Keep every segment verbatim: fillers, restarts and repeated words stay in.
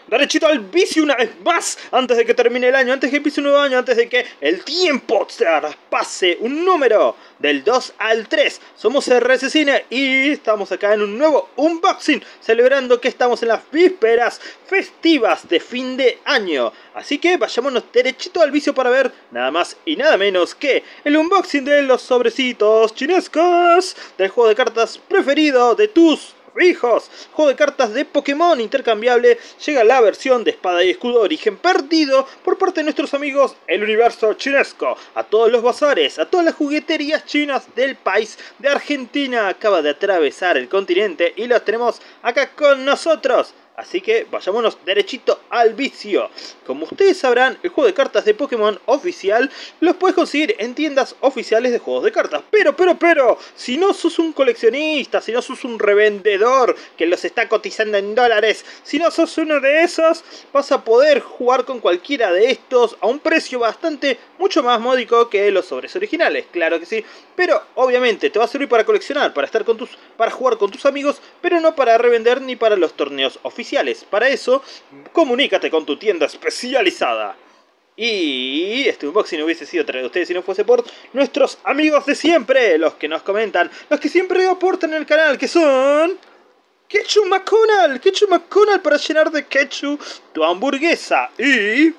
derechito al vicio una vez más, antes de que termine el año, antes de que empiece un nuevo año, antes de que el tiempo traspase un número del dos al tres. Somos R S Cine y estamos acá en un nuevo unboxing, celebrando que estamos en las vísperas festivas de fin de año. Así que vayámonos derechito al vicio para ver nada más y nada menos que el unboxing de los sobrecitos chinescos del juego de cartas preferido de tus hijos. Juego de cartas de Pokémon intercambiable. Llega la versión de Espada y Escudo Origen Perdido por parte de nuestros amigos El Universo Chinesco. A todos los bazares, a todas las jugueterías chinas del país de Argentina. Acaba de atravesar el continente y los tenemos acá con nosotros. Así que vayámonos derechito al vicio. Como ustedes sabrán, el juego de cartas de Pokémon oficial los puedes conseguir en tiendas oficiales de juegos de cartas. Pero, pero, pero, si no sos un coleccionista, si no sos un revendedor que los está cotizando en dólares, si no sos uno de esos, vas a poder jugar con cualquiera de estos a un precio bastante, mucho más módico que los sobres originales. Claro que sí, pero obviamente te va a servir para coleccionar, para estar con tus, para jugar con tus amigos, pero no para revender ni para los torneos oficiales. Para eso, comunícate con tu tienda especializada. Y este unboxing hubiese sido traído a ustedes si no fuese por nuestros amigos de siempre, los que nos comentan, los que siempre aportan en el canal, que son Ketchup McConnell, Ketchup McConnell para llenar de ketchup tu hamburguesa. Y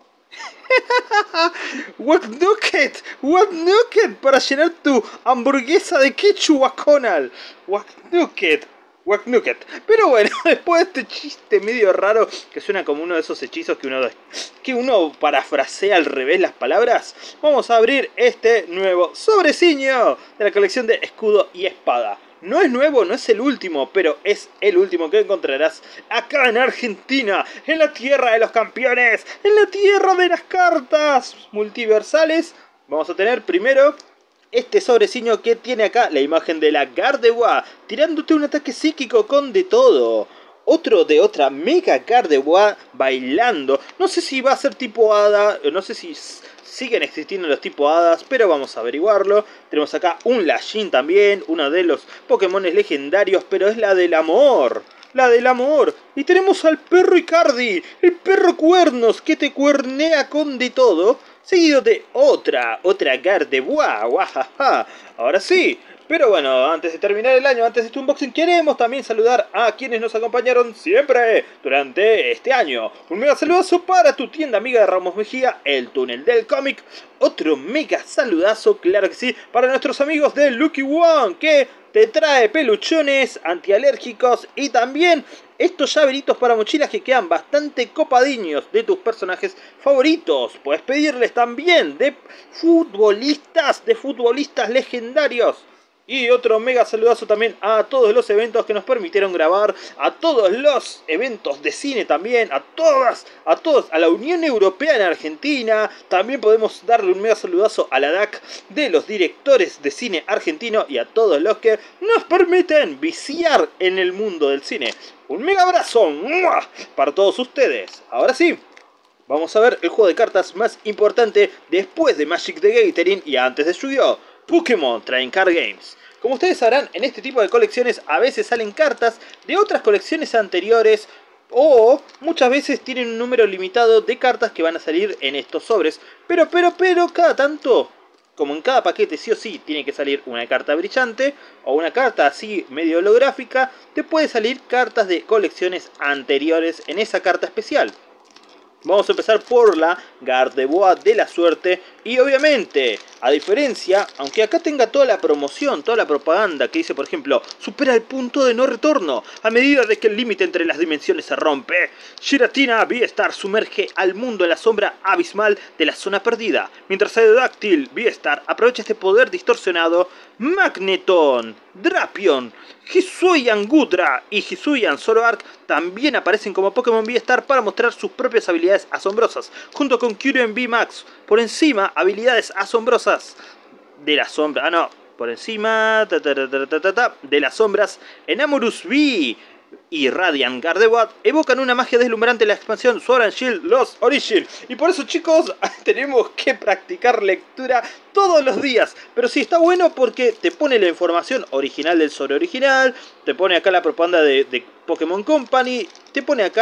Wack Nugget, Wack Nugget para llenar tu hamburguesa de ketchup McConnell. Wack Nugget. Wack Nugget. Pero bueno, después de este chiste medio raro que suena como uno de esos hechizos que uno, que uno parafrasea al revés las palabras, vamos a abrir este nuevo sobreciño de la colección de Escudo y Espada. No es nuevo, no es el último, pero es el último que encontrarás acá en Argentina, en la tierra de los campeones, en la tierra de las cartas multiversales. Vamos a tener primero este sobreciño que tiene acá la imagen de la Gardevoir tirándote un ataque psíquico con de todo. Otro de otra Mega Gardevoir bailando. No sé si va a ser tipo hada, no sé si siguen existiendo los tipo hadas, pero vamos a averiguarlo. Tenemos acá un Lashing también, uno de los Pokémon legendarios, pero es la del amor. La del amor. Y tenemos al perro Icardi, el perro cuernos que te cuernea con de todo. Seguido de otra, otra Gardevoir, guajaja. Ahora sí, pero bueno, antes de terminar el año, antes de este unboxing, queremos también saludar a quienes nos acompañaron siempre durante este año. Un mega saludazo para tu tienda amiga de Ramos Mejía, El Túnel del Cómic. Otro mega saludazo, claro que sí, para nuestros amigos de Lucky One, que te trae peluchones antialérgicos y también estos llaveritos para mochilas que quedan bastante copadiños de tus personajes favoritos. Puedes pedirles también de futbolistas, de futbolistas legendarios. Y otro mega saludazo también a todos los eventos que nos permitieron grabar, a todos los eventos de cine también, a todas, a todos, a la Unión Europea en Argentina. También podemos darle un mega saludazo a la D A C de los directores de cine argentino y a todos los que nos permiten viciar en el mundo del cine. Un mega abrazo ¡mua! Para todos ustedes. Ahora sí, vamos a ver el juego de cartas más importante después de Magic the Gathering y antes de Yu-Gi-Oh! Pokémon Trading Card Games. Como ustedes sabrán, en este tipo de colecciones a veces salen cartas de otras colecciones anteriores o muchas veces tienen un número limitado de cartas que van a salir en estos sobres. Pero, pero, pero, cada tanto, como en cada paquete sí o sí tiene que salir una carta brillante o una carta así medio holográfica, te puede salir cartas de colecciones anteriores en esa carta especial. Vamos a empezar por la Gardevoir de la suerte. Y obviamente, a diferencia, aunque acá tenga toda la promoción, toda la propaganda que dice, por ejemplo, supera el punto de no retorno a medida de que el límite entre las dimensiones se rompe, Giratina V-Star sumerge al mundo en la sombra abismal de la zona perdida. Mientras Aerodactyl V-Star aprovecha este poder distorsionado, Magneton, Drapion, Hisuian Gudra y Hisuian Zoroark también aparecen como Pokémon V-Star para mostrar sus propias habilidades asombrosas, junto con Kyurem V-Max. Por encima, habilidades asombrosas de la sombra. Ah, no, por encima ta, ta, ta, ta, ta, ta, de las sombras, Enamorus V y Radiant Gardevoir evocan una magia deslumbrante en la expansión Sword and Shield Lost Origin. Y por eso, chicos, tenemos que practicar lectura todos los días. Pero sí, está bueno porque te pone la información original del sobre original, te pone acá la propaganda de, de Pokémon Company, te pone acá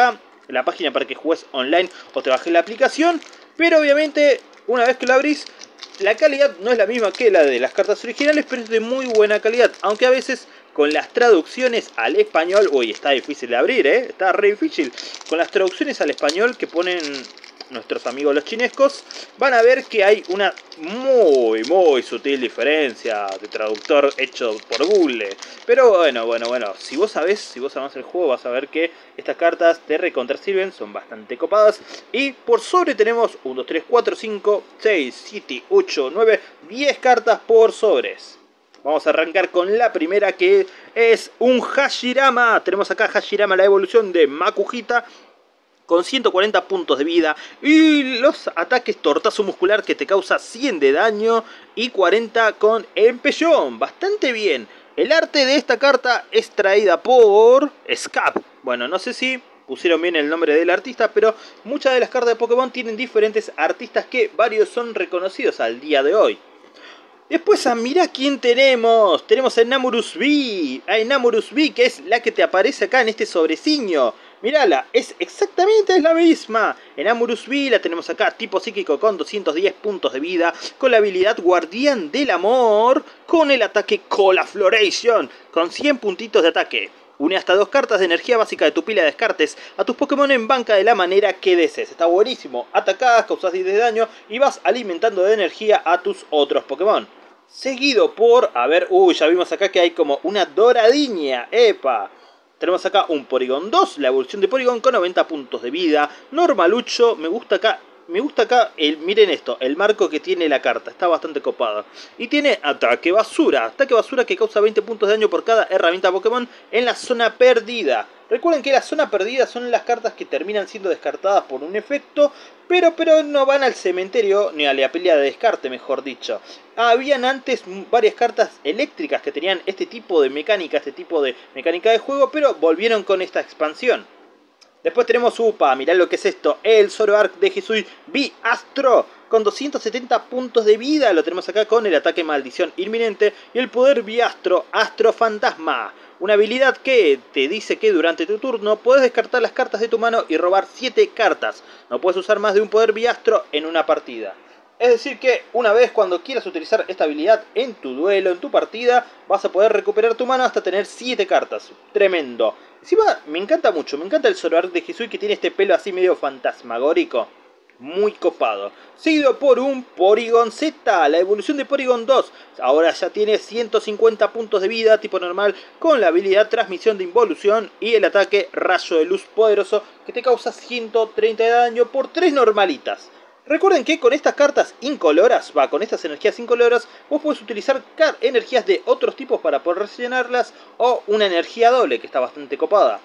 en la página para que juegues online o te bajes la aplicación. Pero obviamente, una vez que lo abrís, la calidad no es la misma que la de las cartas originales, pero es de muy buena calidad. Aunque a veces con las traducciones al español... Uy, está difícil de abrir, ¿eh? Está re difícil. Con las traducciones al español que ponen nuestros amigos los chinescos, van a ver que hay una muy, muy sutil diferencia de traductor hecho por Google. Pero bueno, bueno, bueno, si vos sabés, si vos amás el juego, vas a ver que estas cartas te recontra sirven, son bastante copadas. Y por sobre tenemos uno, dos, tres, cuatro, cinco, seis, siete, ocho, nueve, diez cartas por sobres. Vamos a arrancar con la primera, que es un Hashirama. Tenemos acá Hashirama, la evolución de Makuhita, con ciento cuarenta puntos de vida y los ataques tortazo muscular que te causa cien de daño y cuarenta con empellón. Bastante bien. El arte de esta carta es traída por Scap. Bueno, no sé si pusieron bien el nombre del artista, pero muchas de las cartas de Pokémon tienen diferentes artistas que varios son reconocidos al día de hoy. Después, a mirá quién tenemos. Tenemos a Enamorus V. A Enamorus V, que es la que te aparece acá en este sobreciño. Mirala, es exactamente la misma. Enamorus V la tenemos acá, tipo psíquico con doscientos diez puntos de vida, con la habilidad Guardián del Amor, con el ataque Colafloration, con cien puntitos de ataque. Une hasta dos cartas de energía básica de tu pila de descartes a tus Pokémon en banca de la manera que desees. Está buenísimo. Atacás, causas diez de daño y vas alimentando de energía a tus otros Pokémon. Seguido por, a ver, uy, ya vimos acá que hay como una doradiña. ¡Epa! Tenemos acá un Porygon dos, la evolución de Porygon con noventa puntos de vida. Normalucho, me gusta acá, me gusta acá, el, miren esto, el marco que tiene la carta, está bastante copado. Y tiene ataque basura, ataque basura que causa veinte puntos de daño por cada herramienta Pokémon en la zona perdida. Recuerden que la zona perdida son las cartas que terminan siendo descartadas por un efecto, pero, pero no van al cementerio, ni a la pelea de descarte, mejor dicho. Habían antes varias cartas eléctricas que tenían este tipo de mecánica, este tipo de mecánica de juego, pero volvieron con esta expansión. Después tenemos, upa, mirá lo que es esto, el Zoroark de Hisui V Astro, con doscientos setenta puntos de vida. Lo tenemos acá con el ataque Maldición Inminente y el poder Biastro Astro Fantasma. Una habilidad que te dice que durante tu turno puedes descartar las cartas de tu mano y robar siete cartas. No puedes usar más de un poder Biastro en una partida. Es decir que una vez cuando quieras utilizar esta habilidad en tu duelo, en tu partida, vas a poder recuperar tu mano hasta tener siete cartas. Tremendo. Encima me encanta mucho, me encanta el Zoroark de Hisui, que tiene este pelo así medio fantasmagórico. Muy copado. Seguido por un Porygon Z, la evolución de Porygon dos. Ahora ya tiene ciento cincuenta puntos de vida, tipo normal, con la habilidad Transmisión de Involución y el ataque Rayo de Luz Poderoso, que te causa ciento treinta de daño por tres normalitas. Recuerden que con estas cartas incoloras, va, con estas energías incoloras, vos podés utilizar energías de otros tipos para poder rellenarlas, o una energía doble, que está bastante copada.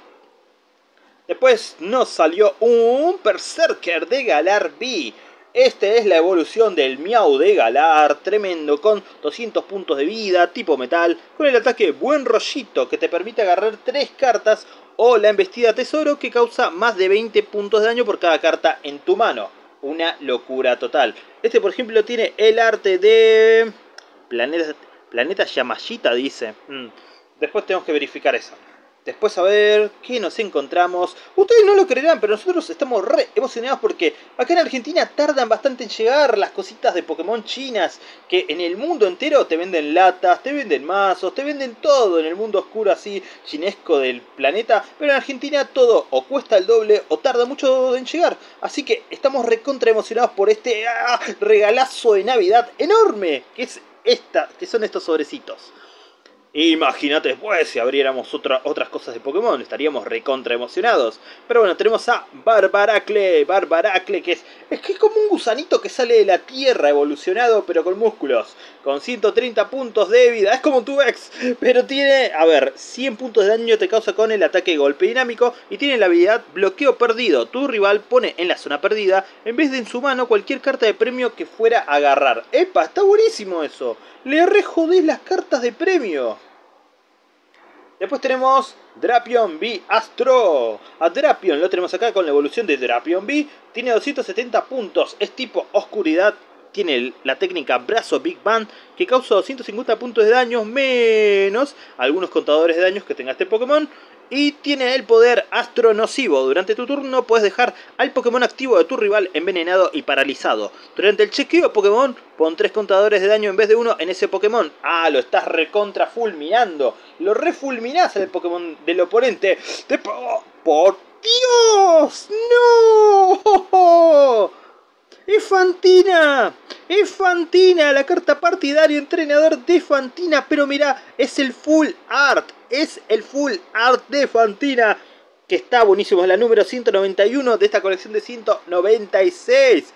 Después nos salió un Berserker de Galar V. Este es la evolución del Miau de Galar, tremendo, con doscientos puntos de vida, tipo metal, con el ataque Buen Rollito, que te permite agarrar tres cartas, o la Embestida Tesoro, que causa más de veinte puntos de daño por cada carta en tu mano. Una locura total. Este, por ejemplo, tiene el arte de Planeta, Planeta Yamashita, dice. Mm. Después tenemos que verificar eso. Después a ver qué nos encontramos. Ustedes no lo creerán, pero nosotros estamos re emocionados porque acá en Argentina tardan bastante en llegar las cositas de Pokémon chinas, que en el mundo entero te venden latas, te venden mazos, te venden todo en el mundo oscuro así chinesco del planeta, pero en Argentina todo o cuesta el doble o tarda mucho en llegar. Así que estamos recontra emocionados por este ¡ah! regalazo de Navidad enorme que es esta, que son estos sobrecitos. Imagínate después si abriéramos otra, otras cosas de Pokémon, estaríamos recontra emocionados. Pero bueno, tenemos a Barbaracle, Barbaracle que es, es que es como un gusanito que sale de la tierra evolucionado pero con músculos. Con ciento treinta puntos de vida, es como tu ex, pero tiene, a ver, cien puntos de daño te causa con el ataque golpe dinámico y tiene la habilidad bloqueo perdido. Tu rival pone en la zona perdida, en vez de en su mano, cualquier carta de premio que fuera a agarrar. ¡Epa! Está buenísimo eso. Le re jodés las cartas de premio. Después tenemos Drapion V Astro. A Drapion lo tenemos acá con la evolución de Drapion V. Tiene doscientos setenta puntos, es tipo oscuridad. Tiene la técnica Brazo Big Bang, que causa doscientos cincuenta puntos de daño menos algunos contadores de daños que tenga este Pokémon. Y tiene el poder astronocivo. Durante tu turno puedes dejar al Pokémon activo de tu rival envenenado y paralizado. Durante el chequeo Pokémon, pon tres contadores de daño en vez de uno en ese Pokémon. Ah, lo estás recontra fulminando. Lo refulminás al Pokémon del oponente. Te... ¡Oh, por Dios! ¡No! ¡Es Fantina! ¡Es Fantina! La carta partidario entrenador de Fantina. Pero mira, es el full art. Es el full art de Fantina. Que está buenísimo. Es la número ciento noventa y uno de esta colección de ciento noventa y seis.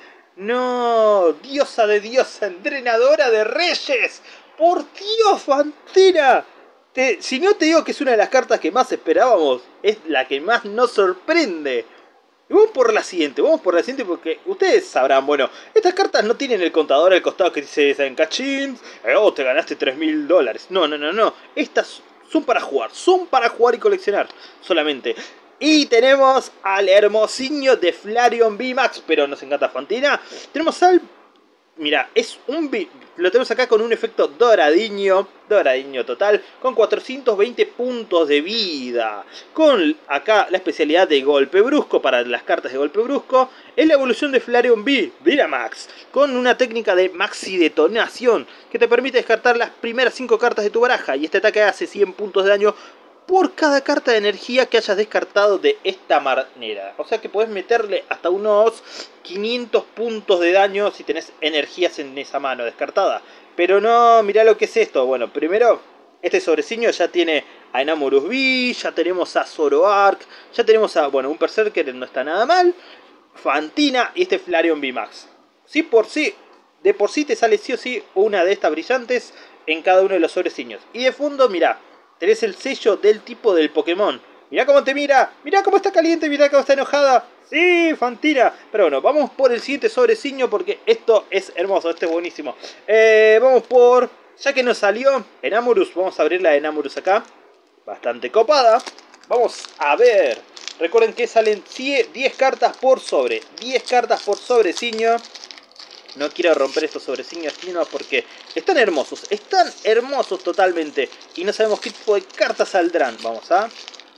No, diosa de diosa, entrenadora de reyes. Por Dios, Fantina. Te, si no te digo que es una de las cartas que más esperábamos, es la que más nos sorprende. Y vamos por la siguiente, vamos por la siguiente porque ustedes sabrán, bueno, estas cartas no tienen el contador al costado que dice en cachín, eh, oh, te ganaste tres mil dólares. No, no, no, no. Estas son para jugar, son para jugar y coleccionar solamente. Y tenemos al hermosiño de Flareon V Max, pero nos encanta Fantina. Tenemos al... Mira, es un... Lo tenemos acá con un efecto doradiño, doradiño total, con cuatrocientos veinte puntos de vida. Con acá la especialidad de golpe brusco para las cartas de golpe brusco. Es la evolución de Flareon V, Dynamax, con una técnica de maxi detonación que te permite descartar las primeras cinco cartas de tu baraja. Y este ataque hace cien puntos de daño por cada carta de energía que hayas descartado de esta manera. O sea que podés meterle hasta unos quinientos puntos de daño si tenés energías en esa mano descartada. Pero no, mirá lo que es esto. Bueno, primero, este sobrecillo ya tiene a Enamorus V, ya tenemos a Zoroark, ya tenemos a, bueno, un Berserker, no está nada mal, Fantina y este Flareon V Max. Sí, por sí, de por sí te sale sí o sí una de estas brillantes en cada uno de los sobreciños. Y de fondo, mirá, tenés el sello del tipo del Pokémon. Mirá cómo te mira. Mirá cómo está caliente. Mirá cómo está enojada. Sí, Fantina. Pero bueno, vamos por el siguiente sobreciño porque esto es hermoso. Este es buenísimo. Eh, vamos por... Ya que nos salió Enamorus, vamos a abrir la de Enamorus acá. Bastante copada. Vamos a ver. Recuerden que salen diez cartas por sobre. diez cartas por sobreciño. No quiero romper estos sobreciños finos porque están hermosos, están hermosos totalmente. Y no sabemos qué tipo de cartas saldrán. Vamos a...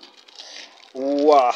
¡Wow!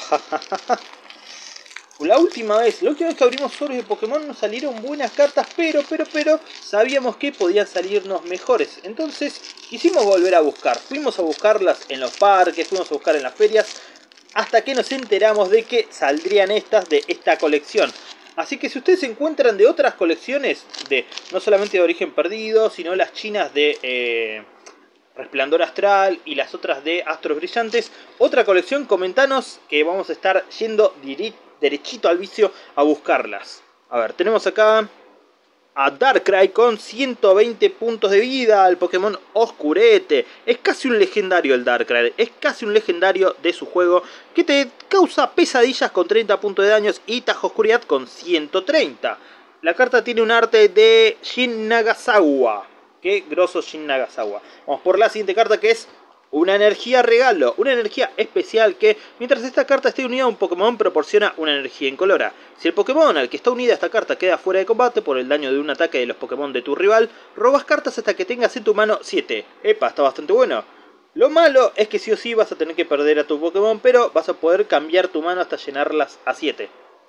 La última vez, la última vez que abrimos sobres de Pokémon nos salieron buenas cartas, pero, pero, pero sabíamos que podían salirnos mejores. Entonces quisimos volver a buscar. Fuimos a buscarlas en los parques, fuimos a buscar en las ferias, hasta que nos enteramos de que saldrían estas de esta colección. Así que si ustedes se encuentran de otras colecciones, de no solamente de Origen Perdido, sino las chinas de eh, Resplandor Astral y las otras de Astros Brillantes, otra colección, comentanos que vamos a estar yendo derechito al vicio a buscarlas. A ver, tenemos acá a Darkrai con ciento veinte puntos de vida, al Pokémon Oscurete. Es casi un legendario el Darkrai, es casi un legendario de su juego que te causa pesadillas con treinta puntos de daños y Tajo Oscuridad con ciento treinta. La carta tiene un arte de Shin Nagasawa. Qué grosso Shin Nagasawa. Vamos por la siguiente carta que es una energía regalo, una energía especial que, mientras esta carta esté unida a un Pokémon, proporciona una energía incolora. Si el Pokémon al que está unida esta carta queda fuera de combate por el daño de un ataque de los Pokémon de tu rival, robas cartas hasta que tengas en tu mano siete. Epa, está bastante bueno. Lo malo es que sí o sí vas a tener que perder a tu Pokémon, pero vas a poder cambiar tu mano hasta llenarlas a siete.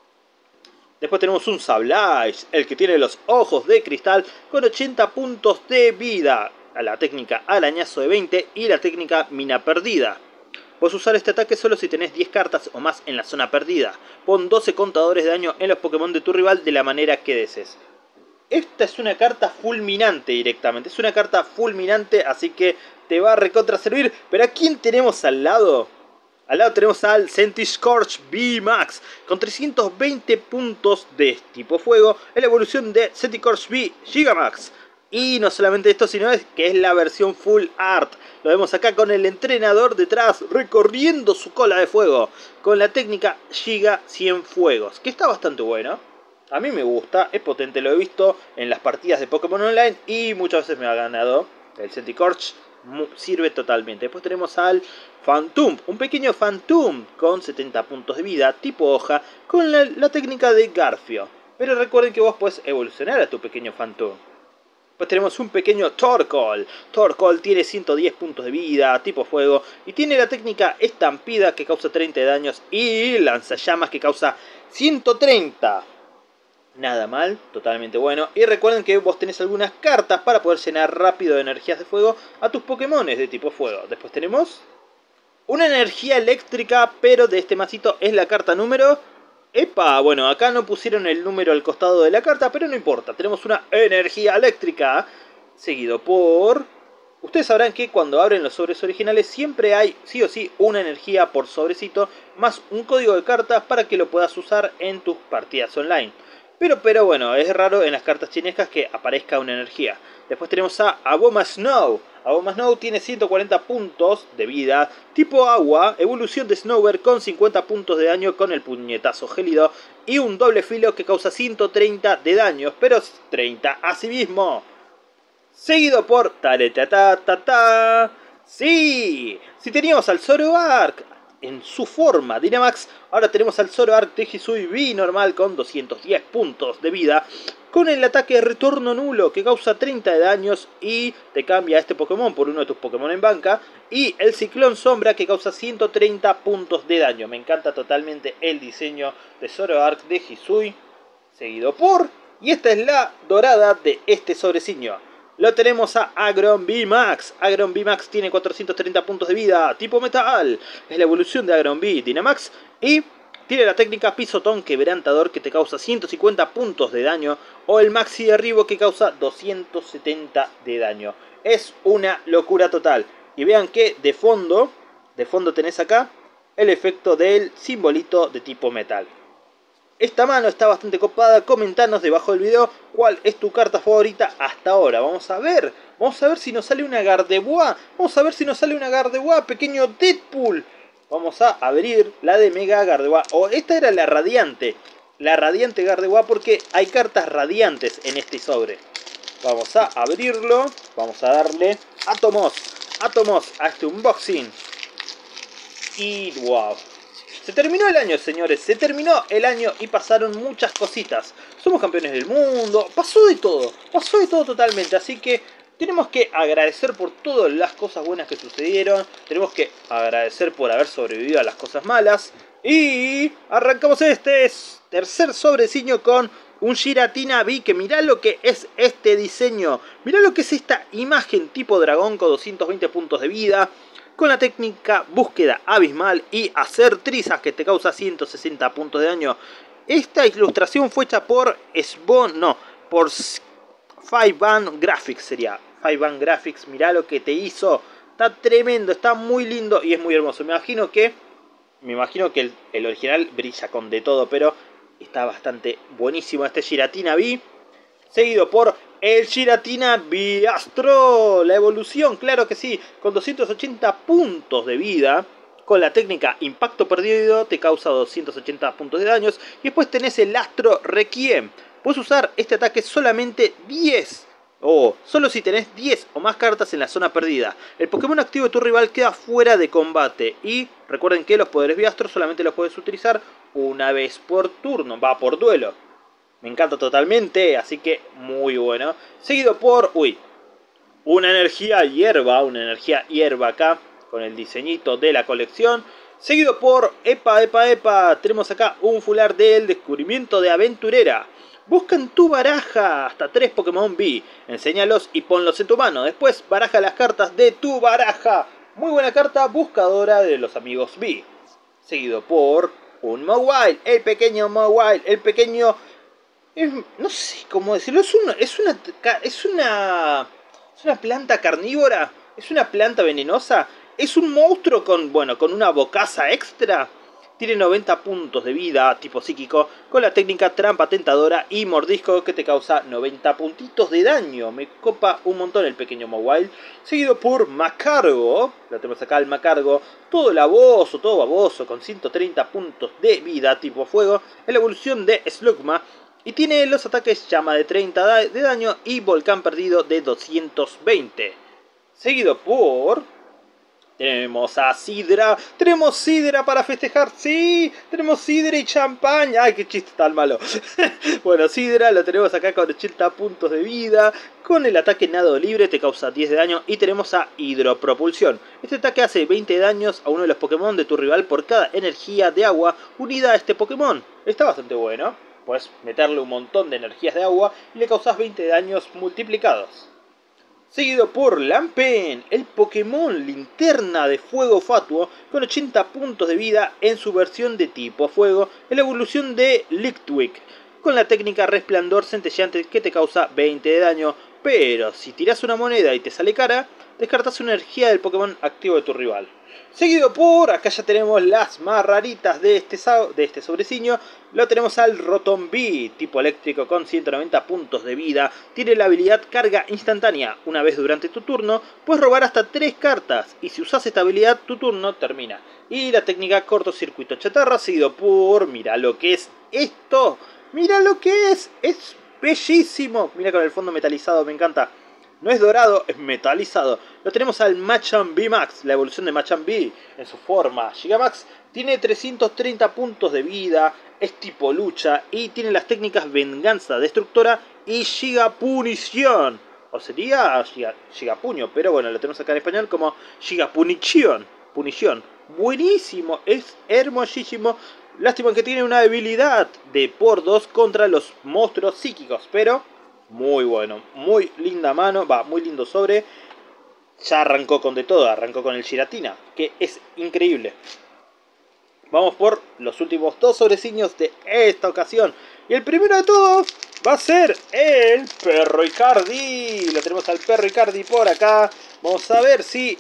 Después tenemos un Sableye, el que tiene los ojos de cristal con ochenta puntos de vida. A la técnica arañazo de veinte y la técnica mina perdida. Puedes usar este ataque solo si tenés diez cartas o más en la zona perdida. Pon doce contadores de daño en los Pokémon de tu rival de la manera que desees. Esta es una carta fulminante directamente. Es una carta fulminante, así que te va a recontra servir. Pero ¿a quién tenemos al lado? Al lado tenemos al Centiskorch V Max con trescientos veinte puntos de tipo fuego. En la evolución de Centiskorch V Gigamax. Y no solamente esto, sino es que es la versión Full Art. Lo vemos acá con el entrenador detrás recorriendo su cola de fuego. Con la técnica Giga cien Fuegos. Que está bastante bueno. A mí me gusta, es potente, lo he visto en las partidas de Pokémon Online. Y muchas veces me ha ganado. El Centiskorch sirve totalmente. Después tenemos al Phantom. Un pequeño Phantom con setenta puntos de vida, tipo hoja. Con la, la técnica de Garfio. Pero recuerden que vos podés evolucionar a tu pequeño Phantom. Pues tenemos un pequeño Torkoal. Torkoal tiene ciento diez puntos de vida, tipo fuego, y tiene la técnica estampida que causa treinta de daños y lanzallamas que causa ciento treinta. Nada mal, totalmente bueno. Y recuerden que vos tenés algunas cartas para poder llenar rápido de energías de fuego a tus Pokémones de tipo fuego. Después tenemos una energía eléctrica, pero de este masito es la carta número... ¡Epa! Bueno, acá no pusieron el número al costado de la carta, pero no importa. Tenemos una energía eléctrica, seguido por... Ustedes sabrán que cuando abren los sobres originales siempre hay, sí o sí, una energía por sobrecito, más un código de cartas para que lo puedas usar en tus partidas online. Pero, pero bueno, es raro en las cartas chinescas que aparezca una energía. Después tenemos a Abomasnow. Abomasnow tiene ciento cuarenta puntos de vida, tipo agua, evolución de Snover con cincuenta puntos de daño con el puñetazo gélido y un doble filo que causa ciento treinta de daño, pero treinta a sí mismo. Seguido por Taretatata. ¡Sí! Si teníamos al Zoroark en su forma Dynamax, ahora tenemos al Zoroark de Hisui B normal con doscientos diez puntos de vida, con el ataque retorno nulo que causa treinta de daños y te cambia a este Pokémon por uno de tus Pokémon en banca, y el Ciclón Sombra que causa ciento treinta puntos de daño. Me encanta totalmente el diseño de Zoroark de Hisui. Seguido por... y esta es la dorada de este sobrecillo. Lo tenemos a Aggron V Max. Aggron V Max tiene cuatrocientos treinta puntos de vida, tipo metal. Es la evolución de Aggron V Dynamax y tiene la técnica Pisotón Quebrantador que te causa ciento cincuenta puntos de daño, o el Maxi Derribo que causa doscientos setenta de daño. Es una locura total. Y vean que de fondo, de fondo tenés acá el efecto del simbolito de tipo metal. Esta mano está bastante copada. Comentanos debajo del video cuál es tu carta favorita hasta ahora. Vamos a ver. Vamos a ver si nos sale una Gardevoir. Vamos a ver si nos sale una Gardevoir. Pequeño Deadpool. Vamos a abrir la de Mega Gardevoir. O esta era la Radiante. La Radiante Gardevoir porque hay cartas radiantes en este sobre. Vamos a abrirlo. Vamos a darle átomos. Átomos a este unboxing. Y wow. Se terminó el año, señores, se terminó el año y pasaron muchas cositas. Somos campeones del mundo, pasó de todo, pasó de todo totalmente. Así que tenemos que agradecer por todas las cosas buenas que sucedieron. Tenemos que agradecer por haber sobrevivido a las cosas malas. Y arrancamos este tercer sobrecillo con un Giratina V, que mirá lo que es este diseño. Mirá lo que es esta imagen tipo dragón con doscientos veinte puntos de vida, con la técnica búsqueda abismal y hacer trizas que te causa ciento sesenta puntos de daño. Esta ilustración fue hecha por Sbon, no, por Five Band Graphics sería. Five Band Graphics, mirá lo que te hizo. Está tremendo, está muy lindo y es muy hermoso. Me imagino que, me imagino que el, el original brilla con de todo, pero está bastante buenísimo este Giratina V. Seguido por el Giratina V Astro, la evolución, claro que sí, con doscientos ochenta puntos de vida, con la técnica Impacto Perdido, te causa doscientos ochenta puntos de daños, y después tenés el Astro Requiem. Puedes usar este ataque solamente diez, o oh, solo si tenés diez o más cartas en la zona perdida. El Pokémon activo de tu rival queda fuera de combate, y recuerden que los poderes V Astro solamente los puedes utilizar una vez por turno, va por duelo. Me encanta totalmente, así que muy bueno. Seguido por, uy, una energía hierba, una energía hierba acá, con el diseñito de la colección. Seguido por, epa, epa, epa, tenemos acá un fular del descubrimiento de aventurera. Busca en tu baraja hasta tres Pokémon V, enséñalos y ponlos en tu mano. Después baraja las cartas de tu baraja. Muy buena carta buscadora de los amigos V. Seguido por un Mawile, el pequeño Mawile, el pequeño... Es, no sé cómo decirlo, es una, es una, es una, es una planta carnívora, es una planta venenosa, es un monstruo con, bueno, con una bocaza extra. Tiene noventa puntos de vida, tipo psíquico, con la técnica trampa tentadora y mordisco que te causa noventa puntitos de daño. Me copa un montón el pequeño Mawile. Seguido por Macargo, lo tenemos acá el Macargo, todo baboso, todo baboso, con ciento treinta puntos de vida, tipo fuego, en la evolución de Slugma. Y tiene los ataques llama de treinta de daño y volcán perdido de doscientos veinte. Seguido por Tenemos a Sidra, tenemos Sidra para festejar, sí, tenemos Sidra y champaña, ay qué chiste tan malo. Bueno, Sidra lo tenemos acá con ochenta puntos de vida, con el ataque nado libre te causa diez de daño y tenemos a Hidropropulsión. Este ataque hace veinte de daños a uno de los Pokémon de tu rival por cada energía de agua unida a este Pokémon. Está bastante bueno, puedes meterle un montón de energías de agua y le causas veinte de daños multiplicados. Seguido por Lampen, el Pokémon Linterna de Fuego Fatuo, con ochenta puntos de vida en su versión de tipo Fuego, en la evolución de Litwick, con la técnica Resplandor Centelleante que te causa veinte de daño, pero si tiras una moneda y te sale cara, descartas una energía del Pokémon activo de tu rival. Seguido por, acá ya tenemos las más raritas de este, de este sobreciño, lo tenemos al Rotom-B, tipo eléctrico con ciento noventa puntos de vida, tiene la habilidad carga instantánea, una vez durante tu turno, puedes robar hasta tres cartas, y si usas esta habilidad tu turno termina. Y la técnica cortocircuito chatarra, seguido por, mira lo que es esto, mira lo que es, es bellísimo, mira con el fondo metalizado, me encanta. No es dorado, es metalizado. Lo tenemos al Machamp V Max, la evolución de Machamp V en su forma Gigamax. Tiene trescientos treinta puntos de vida, es tipo lucha y tiene las técnicas Venganza Destructora y Gigapunición. O sería Giga, Gigapuño, pero bueno, lo tenemos acá en español como Gigapunición. Punición. Buenísimo, es hermosísimo. Lástima que tiene una debilidad de por dos contra los monstruos psíquicos, pero muy bueno, muy linda mano, va, muy lindo sobre. Ya arrancó con de todo, arrancó con el Giratina, que es increíble. Vamos por los últimos dos sobreciños de esta ocasión. Y el primero de todos va a ser el Perro Icardi. Lo tenemos al Perro Icardi por acá. Vamos a ver si...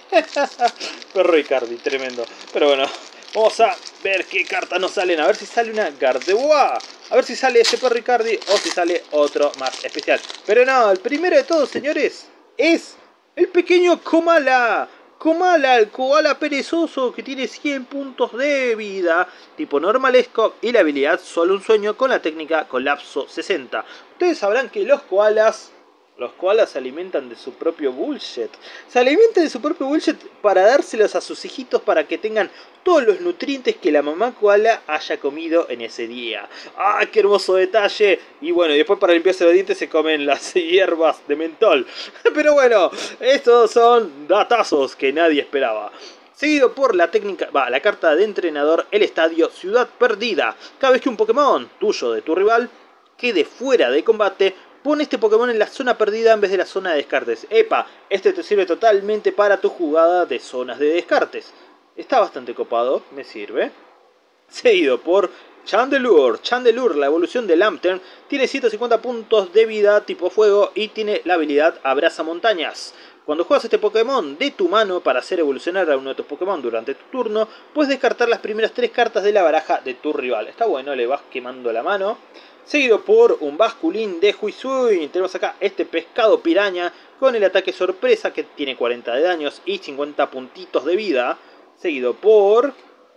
Perro Icardi, tremendo. Pero bueno, vamos a ver qué cartas nos salen. A ver si sale una Gardevoir. A ver si sale ese Perro Icardi o si sale otro más especial. Pero no, el primero de todos, señores, es el pequeño Komala. Komala, el koala perezoso que tiene cien puntos de vida, tipo normalesco, y la habilidad Solo un Sueño con la técnica Colapso sesenta. Ustedes sabrán que los koalas... Los koalas se alimentan de su propio bullshit. Se alimentan de su propio bullshit para dárselos a sus hijitos para que tengan todos los nutrientes que la mamá koala haya comido en ese día. ¡Ah, qué hermoso detalle! Y bueno, y después para limpiarse los dientes se comen las hierbas de mentol. Pero bueno, estos son datazos que nadie esperaba. Seguido por la técnica, va, la carta de entrenador, el estadio Ciudad Perdida. Cada vez que un Pokémon tuyo de tu rival quede fuera de combate, pon este Pokémon en la zona perdida en vez de la zona de descartes. Epa, este te sirve totalmente para tu jugada de zonas de descartes. Está bastante copado, me sirve. Seguido por Chandelure. Chandelure, la evolución de Lantern, tiene ciento cincuenta puntos de vida tipo fuego y tiene la habilidad Abraza Montañas. Cuando juegas este Pokémon de tu mano para hacer evolucionar a uno de tus Pokémon durante tu turno, puedes descartar las primeras tres cartas de la baraja de tu rival. Está bueno, le vas quemando la mano. Seguido por un Basculín de Huisuin. Tenemos acá este pescado piraña con el ataque sorpresa que tiene cuarenta de daños y cincuenta puntitos de vida. Seguido por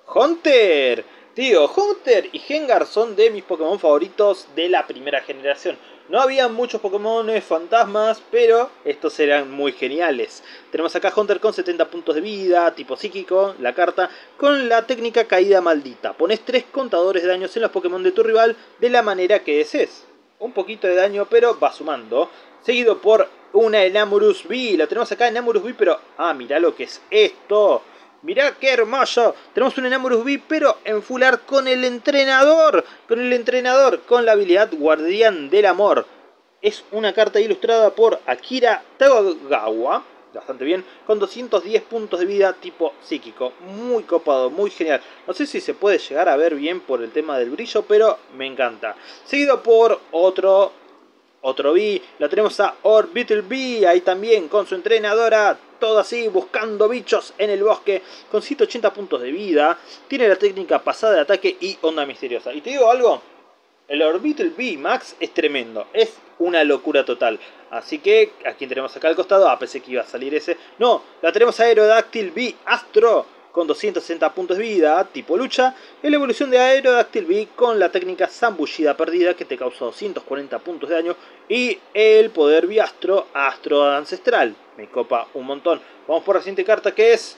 Haunter. Tío, Haunter y Gengar son de mis Pokémon favoritos de la primera generación. No había muchos Pokémon fantasmas, pero estos eran muy geniales. Tenemos acá Haunter con setenta puntos de vida, tipo psíquico, la carta, con la técnica Caída Maldita. Pones tres contadores de daños en los Pokémon de tu rival de la manera que desees. Un poquito de daño, pero va sumando. Seguido por una Enamorus V. Lo tenemos acá, Enamorus V, pero... ah, mirá lo que es esto. Mirá qué hermoso. Tenemos un Enamorus V, pero en full art con el entrenador. Con el entrenador, con la habilidad Guardián del Amor. Es una carta ilustrada por Akira Tagawa. Bastante bien. Con doscientos diez puntos de vida tipo psíquico. Muy copado, muy genial. No sé si se puede llegar a ver bien por el tema del brillo, pero me encanta. Seguido por otro... Otro B, lo tenemos a Orbital B, ahí también con su entrenadora, todo así, buscando bichos en el bosque, con ciento ochenta puntos de vida, tiene la técnica pasada de ataque y onda misteriosa. Y te digo algo, el Orbital B Max es tremendo, es una locura total. Así que, ¿a quién tenemos acá al costado? Ah, pensé que iba a salir ese. No, la tenemos a Aerodactyl B Astro, con doscientos sesenta puntos de vida, tipo lucha, y la evolución de Aerodactyl V con la técnica Zambullida Perdida que te causa doscientos cuarenta puntos de daño, y el poder Biastro Astro Ancestral. Me copa un montón. Vamos por la siguiente carta que es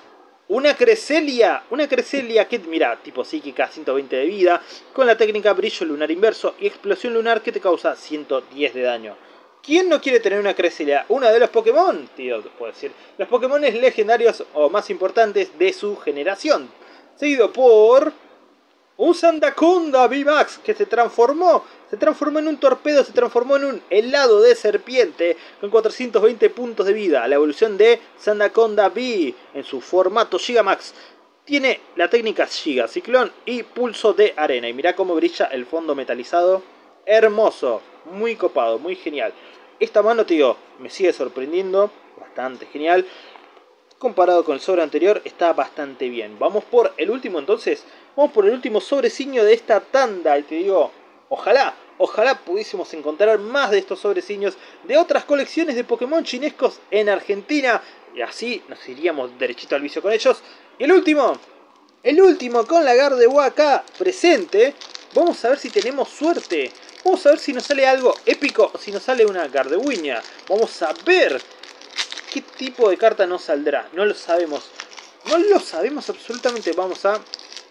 Una Cresselia, una Cresselia que, mira, tipo psíquica, ciento veinte de vida, con la técnica brillo lunar inverso y explosión lunar que te causa ciento diez de daño. ¿Quién no quiere tener una Cresselia? Una de los Pokémon, tío, puedo decir. Los Pokémon legendarios o más importantes de su generación. Seguido por un Sandaconda V MAX que se transformó. Se transformó en un torpedo, se transformó en un helado de serpiente con cuatrocientos veinte puntos de vida. La evolución de Sandaconda V en su formato Gigamax. Tiene la técnica Giga, Ciclón y Pulso de Arena. Y mirá cómo brilla el fondo metalizado. Hermoso, muy copado, muy genial. Esta mano, tío, me sigue sorprendiendo. Bastante genial. Comparado con el sobre anterior, está bastante bien. Vamos por el último entonces. Vamos por el último sobreciño de esta tanda. Y te digo, ojalá, ojalá pudiésemos encontrar más de estos sobreciños de otras colecciones de Pokémon chinescos en Argentina. Y así nos iríamos derechito al vicio con ellos. Y el último, el último con la Gardevoir acá presente. Vamos a ver si tenemos suerte. Vamos a ver si nos sale algo épico o si nos sale una Gardewiña. Vamos a ver qué tipo de carta nos saldrá. No lo sabemos. No lo sabemos absolutamente. Vamos a...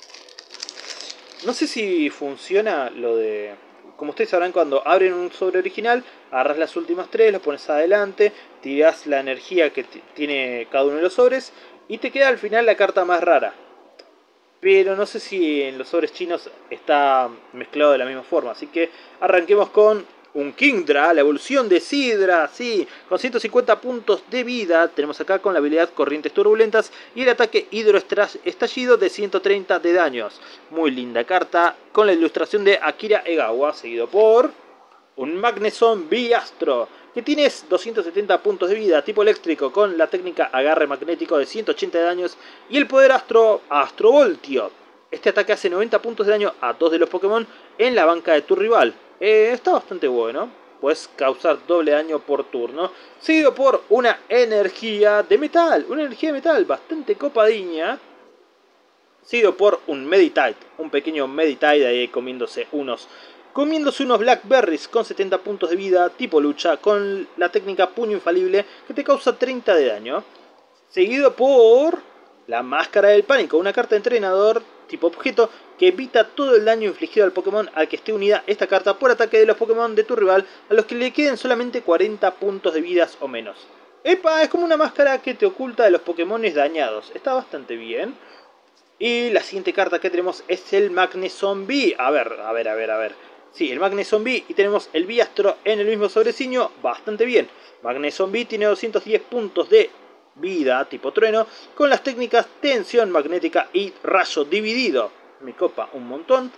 No sé si funciona lo de... Como ustedes sabrán, cuando abren un sobre original, agarras las últimas tres, los pones adelante, tirás la energía que tiene cada uno de los sobres y te queda al final la carta más rara. Pero no sé si en los sobres chinos está mezclado de la misma forma. Así que arranquemos con un Kingdra, la evolución de Sidra, sí, con ciento cincuenta puntos de vida. Tenemos acá con la habilidad Corrientes Turbulentas y el ataque Hidroestallido de ciento treinta de daños. Muy linda carta, con la ilustración de Akira Egawa, seguido por un Magneson Biastro, que tiene doscientos setenta puntos de vida, tipo eléctrico, con la técnica Agarre Magnético de ciento ochenta de daños y el poder Astro Astrovoltio. Este ataque hace noventa puntos de daño a dos de los Pokémon en la banca de tu rival. Eh, está bastante bueno, puedes causar doble daño por turno. Seguido por una energía de metal, una energía de metal bastante copadinha. Seguido por un Meditite, un pequeño Meditite ahí comiéndose unos... Comiéndose unos Blackberries con setenta puntos de vida, tipo lucha, con la técnica Puño Infalible que te causa treinta de daño. Seguido por la Máscara del Pánico, una carta de entrenador tipo objeto que evita todo el daño infligido al Pokémon al que esté unida esta carta por ataque de los Pokémon de tu rival a los que le queden solamente cuarenta puntos de vidas o menos. ¡Epa! Es como una máscara que te oculta de los Pokémon dañados. Está bastante bien. Y la siguiente carta que tenemos es el Magneson V. A ver, a ver, a ver, a ver. Sí, el Magneson V y tenemos el Biastro en el mismo sobreciño, bastante bien. Magneson V tiene doscientos diez puntos de vida tipo trueno con las técnicas Tensión Magnética y Rayo Dividido. Me copa un montón.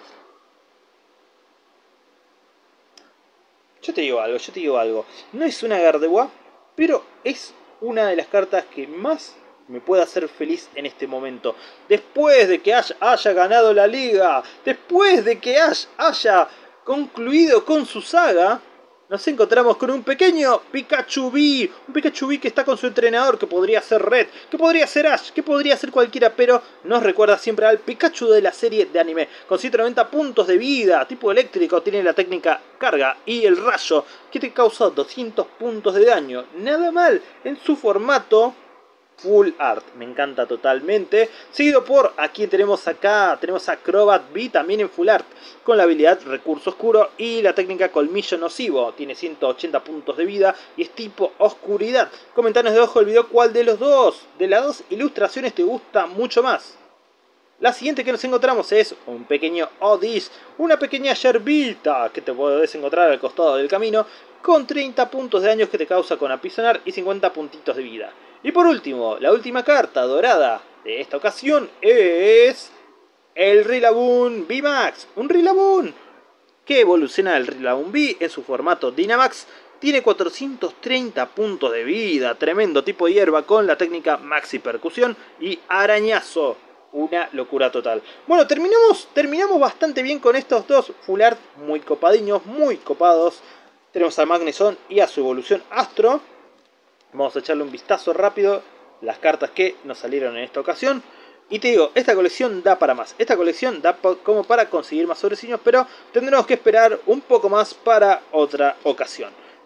Yo te digo algo, yo te digo algo. No es una Gardevoir, pero es una de las cartas que más me puede hacer feliz en este momento. Después de que Ash haya ganado la liga, después de que Ash haya concluido con su saga, nos encontramos con un pequeño Pikachu V. Un Pikachu V que está con su entrenador, que podría ser Red, que podría ser Ash, que podría ser cualquiera, pero nos recuerda siempre al Pikachu de la serie de anime. Con ciento noventa puntos de vida, tipo eléctrico, tiene la técnica Carga y el Rayo, que te causa doscientos puntos de daño. Nada mal en su formato Full Art, me encanta totalmente. Seguido por, aquí tenemos acá, tenemos a Crobat V también en Full Art, con la habilidad Recurso Oscuro y la técnica Colmillo Nocivo. Tiene ciento ochenta puntos de vida y es tipo Oscuridad. Comentanos debajo del video cuál de los dos, de las dos ilustraciones te gusta mucho más. La siguiente que nos encontramos es un pequeño Oddish, una pequeña yerbita que te podés encontrar al costado del camino, con treinta puntos de daño que te causa con apisonar y cincuenta puntitos de vida. Y por último, la última carta dorada de esta ocasión es el Rillaboom V MAX, un Rillaboom que evoluciona el Rillaboom V en su formato Dynamax. Tiene cuatrocientos treinta puntos de vida, tremendo tipo de hierba con la técnica Maxi Percusión y Arañazo. Una locura total. Bueno, terminamos, terminamos bastante bien con estos dos Full Art muy copadiños, muy copados. Tenemos a Magneson y a su evolución Astro. Vamos a echarle un vistazo rápido las cartas que nos salieron en esta ocasión. Y te digo, esta colección da para más. Esta colección da como para conseguir más sobreciños, pero tendremos que esperar un poco más para otra ocasión.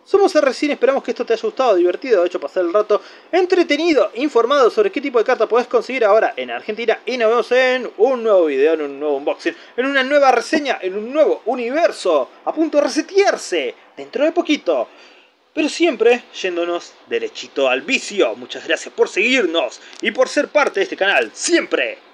Somos R C, esperamos que esto te haya gustado, divertido, de hecho pasar el rato entretenido, informado sobre qué tipo de carta podés conseguir ahora en Argentina. Y nos vemos en un nuevo video, en un nuevo unboxing, en una nueva reseña, en un nuevo universo, a punto de resetearse dentro de poquito. Pero siempre yéndonos derechito al vicio. Muchas gracias por seguirnos y por ser parte de este canal, siempre.